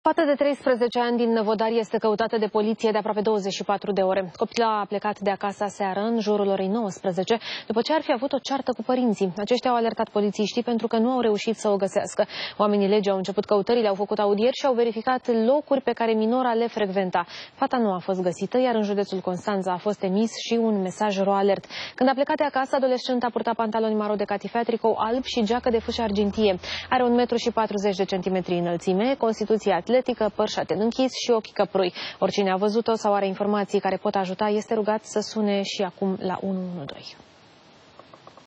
Fata de 13 ani din Năvodar este căutată de poliție de aproape 24 de ore. Copila a plecat de acasă aseară, în jurul orei 19, după ce ar fi avut o ceartă cu părinții. Aceștia au alertat polițiștii pentru că nu au reușit să o găsească. Oamenii legii au început căutările, au făcut audieri și au verificat locuri pe care minora le frecventa. Fata nu a fost găsită, iar în județul Constanța a fost emis și un mesaj ro-alert. Când a plecat de acasă, adolescenta purta pantaloni maro de catifea, tricou alb și geacă de fâșă argintie. Are 1,40 m înălțime, constituție atletică, păr șaten închis și ochi căprui. Oricine a văzut-o sau are informații care pot ajuta este rugat să sune și acum la 112.